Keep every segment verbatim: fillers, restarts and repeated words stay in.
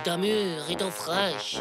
d'un mur, rideau fraîche.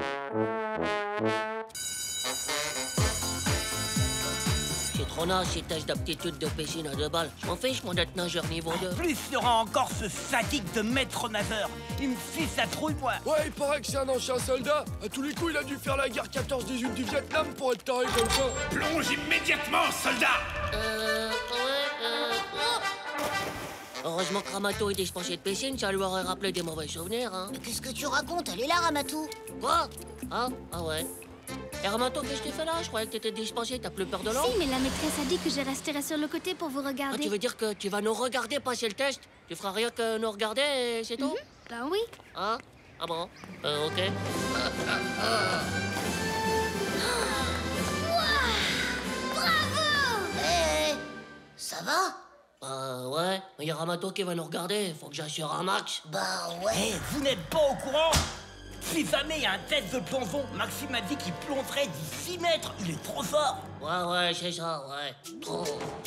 C'est trop naze ces tests d'aptitude de piscine à deux balles. Je m'en fiche, mon être nageur niveau deux. Plus il y aura encore ce sadique de maître nageur. Il me fiche sa trouille, moi. Ouais, il paraît que c'est un ancien soldat. À tous les coups, il a dû faire la guerre quatorze dix-huit du Vietnam pour être taré comme ça. Plonge immédiatement, soldat. Euh... Ouais, euh... oh. Heureusement que Ramato est dispensé de piscine, ça lui aurait rappelé des mauvais souvenirs, hein. Mais qu'est-ce que tu racontes? Elle est là, Ramatou. Quoi? Ah, ah ouais. Et Ramato, qu'est-ce que tu fais là? Je croyais que t'étais dispensé, t'as plus peur de l'eau? Si, mais la maîtresse a dit que je resterai sur le côté pour vous Ah, regarder. tu veux dire que tu vas nous regarder passer le test? Tu feras rien que nous regarder et c'est tout? Mm-hmm. Ben oui. Ah? Ah bon? Euh, ok. Bravo! Eh, ça va? Bah ouais, il y a Ramato qui va nous regarder, faut que j'assure un max. Bah Eh, ouais. vous n'êtes pas au courant? Si jamais il y a un test de plongeon, Maxime a dit qu'il plongerait dix six mètres. Il est trop fort. Ouais, ouais, c'est ça, ouais. Oh.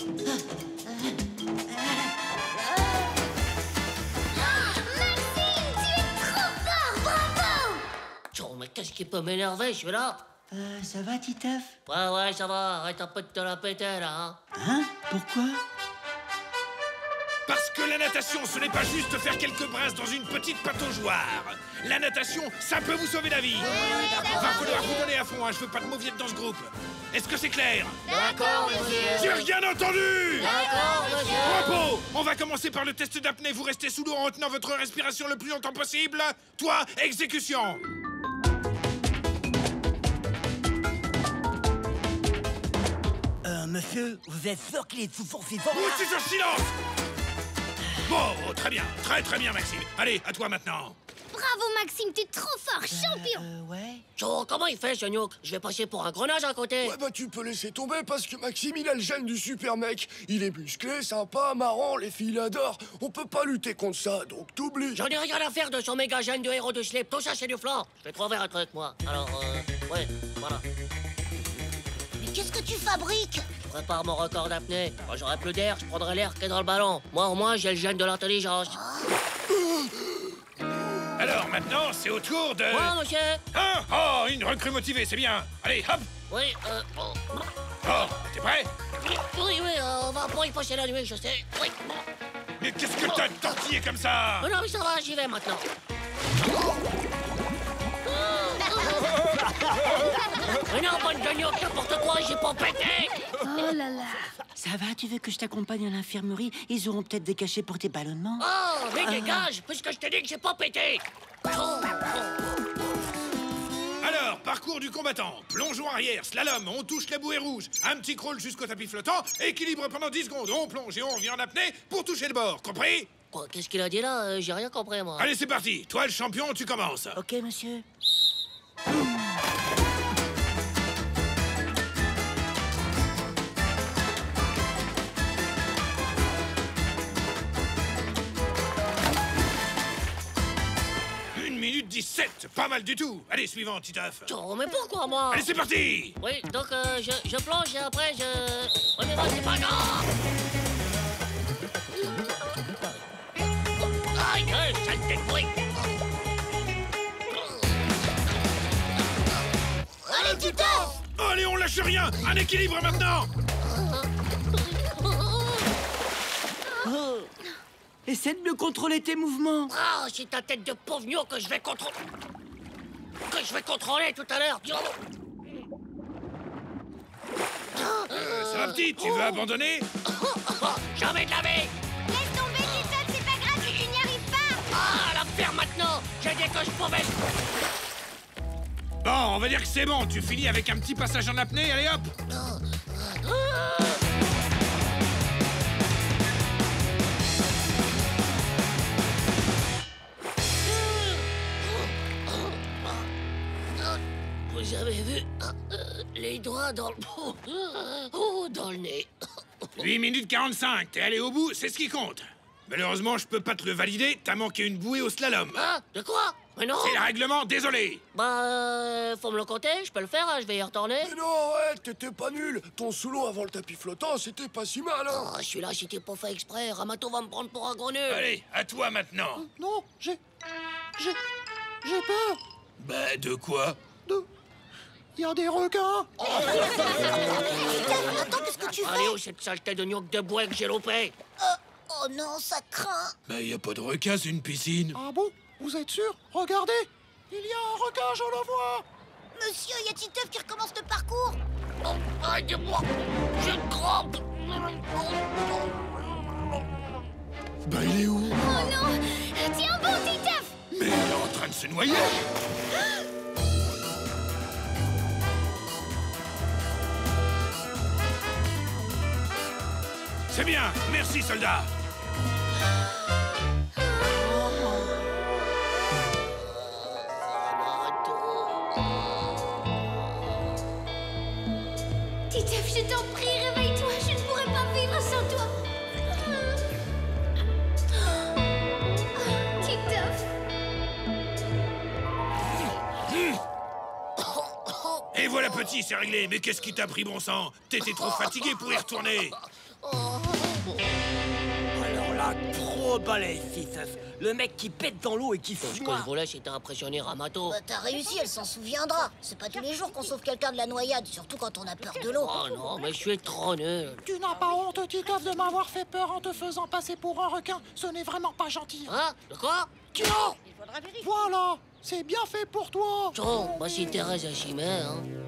Maxime, tu es trop fort! Bravo! Tchou, mais qu'est-ce qui peut m'énerver, celui-là? Euh, ça va, Titeuf? Ouais, ouais, ça va, arrête un peu de te la péter, là, hein. Hein? Pourquoi? Parce que la natation, ce n'est pas juste faire quelques brasses dans une petite pataugeoire. La natation, ça peut vous sauver la vie. Va falloir vous donner à fond, hein, je veux pas de mauviettes dans ce groupe. Est-ce que c'est clair? D'accord, monsieur. J'ai rien entendu! D'accord, monsieur. Repos! On va commencer par le test d'apnée. Vous restez sous l'eau en retenant votre respiration le plus longtemps possible. Toi, exécution! Euh, monsieur, vous êtes sûr qu'il est toujours vivant? Oui, c'est sur silence! Bon, très bien, très très bien, Maxime. Allez, à toi maintenant. Bravo, Maxime, t'es trop fort, champion. Euh, ouais. Tchou, comment il fait, ce Nook? Je vais passer pour un grenage à côté. Ouais, bah tu peux laisser tomber parce que Maxime, il a le gène du super mec. Il est musclé, sympa, marrant, les filles l'adorent. On peut pas lutter contre ça, donc t'oublies. J'en ai rien à faire de son méga gène de héros de slip. Tout ça, c'est du flan. Je vais trouver un truc, moi. Alors, euh, ouais, voilà. Mais qu'est-ce que tu fabriques? Je prépare mon record d'apnée. Quand j'aurai plus d'air, je prendrai l'air qui est dans le ballon. Moi, au moins, j'ai le gène de l'intelligence. Alors maintenant, c'est au tour de... Moi, monsieur. Hein? Oh, une recrue motivée, c'est bien. Allez, hop! Oui, euh... Oh, Oh, t'es prêt? oui, oui, oui, euh, on va pas y passer la nuit, je sais. Oui. Mais qu'est-ce que t'as tortillé comme ça? Mais non, mais ça va, j'y vais maintenant. Mais non, bonne gueugnotte, n'importe quoi, j'ai pas pété. Oh là là. Ça va, tu veux que je t'accompagne à l'infirmerie? Ils auront peut-être des cachets pour tes ballonnements. Oh, mais dégage, puisque je t'ai dit que j'ai pas pété. Oh, oh. Alors, parcours du combattant. Plongeon arrière, slalom, on touche la bouée rouge. Un petit crawl jusqu'au tapis flottant. Équilibre pendant dix secondes. On plonge et on revient en apnée pour toucher le bord. Compris? Quoi, qu'est-ce qu'il a dit là? Euh, J'ai rien compris, moi. Allez, c'est parti. Toi, le champion, tu commences. Ok, monsieur. une minute dix-sept. Pas mal du tout. Allez, suivant, Titeuf. Oh, mais pourquoi, moi? Allez, c'est parti. Oui, donc euh, je, je plonge et après je... On est bon, c'est pas grave. Aïe, euh, saleté de bruit. Allez, tu t'offres! Allez, on lâche rien. Un équilibre maintenant. Oh. Essaie de mieux contrôler tes mouvements. Ah, c'est ta tête de pauvre gnou que je vais contrôler... Que je vais contrôler tout à l'heure. Euh, ça va, petit? Tu veux abandonner? Jamais de la vie. Laisse tomber, Titeuf, c'est pas grave si tu n'y arrives pas. Ah, la faire maintenant. J'ai dit que je pouvais... Bon, on va dire que c'est bon. Tu finis avec un petit passage en apnée. Allez, hop. Vous avez vu euh, les doigts dans le... Oh, dans le nez. huit minutes quarante-cinq. T'es allé au bout, c'est ce qui compte. Malheureusement, je peux pas te le valider. T'as manqué une bouée au slalom. Hein? De quoi? Mais non. C'est le règlement, désolé. Bah, euh, faut me le compter, je peux le faire, hein, je vais y retourner. Mais non, ouais, t'étais pas nul. Ton sous-l'eau avant le tapis flottant, c'était pas si mal, hein. Oh, celui-là, c'était pas fait exprès. Ramato va me prendre pour un gros nul. Allez, à toi maintenant. Non, j'ai... j'ai... J'ai peur. Bah, de quoi? De... Il y a des requins. Attends, qu'est-ce que tu fais? Allez, oh, cette saleté de gnoc de bois que j'ai loupé. Euh, Oh non, ça craint. Bah, y a pas de requin, c'est une piscine. Ah bon? Vous êtes sûr? Regardez. Il y a un requin, je le vois. Monsieur, y a Titeuf qui recommence le parcours. Oh, aidez-moi, je trempe. Bah, il est où? Oh non! Tiens bon, Titeuf! Mais il est en train de se noyer. C'est bien, merci soldat. Titeuf, je t'en prie, réveille-toi, je ne pourrais pas vivre sans toi. Titeuf. Et voilà petit, c'est réglé. Mais qu'est-ce qui t'a pris, bon sang? T'étais trop fatigué pour y retourner. Alors là, trop balèze, Titeuf. Le mec qui pète dans l'eau et qui Ce fume. que je voulais, c'était impressionner Ramato. Bah, t'as réussi, elle s'en souviendra. C'est pas tous les jours qu'on sauve quelqu'un de la noyade, surtout quand on a peur de l'eau. Oh non, mais je suis trop nul. Tu n'as pas honte, Titeuf, de m'avoir fait peur en te faisant passer pour un requin. Ce n'est vraiment pas gentil. Hein? De quoi? Tiens! Voilà! C'est bien fait pour toi! Tiens, bah si Thérèse a chimé, hein.